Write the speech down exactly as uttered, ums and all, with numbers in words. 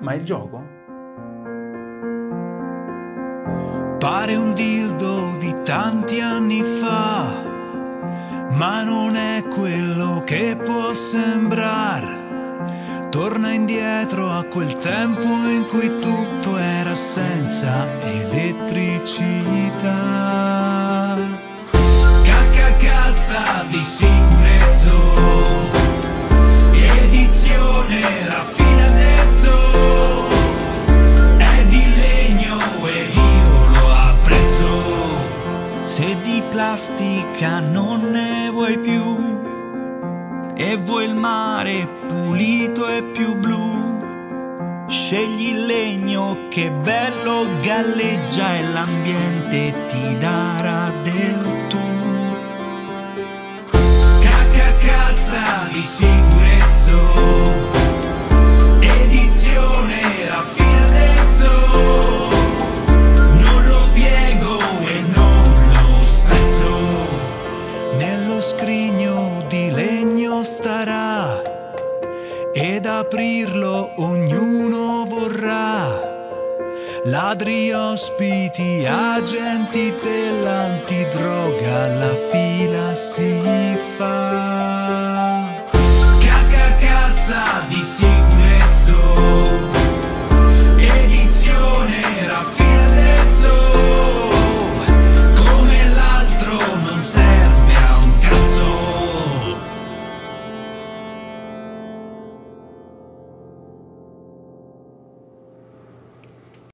Ma il gioco? Pare un dildo di tanti anni fa, ma non è quello che può sembrare. Torna indietro a quel tempo in cui tutto era senza elettricità. Cacca calza di sicurezza, edizione raffinatezzo, è di legno e io lo apprezzo. Se di plastica non ne vuoi più e vuoi il mare pulito e più blu, scegli il legno che bello galleggia e l'ambiente ti darà del tu. Cacca calza di sicurezza, edizione raffinatezzo, non lo piego e non lo spezzo, nello scrigno di legno starà ed aprirlo ognuno vorrà. Ladri, ospiti, agenti, te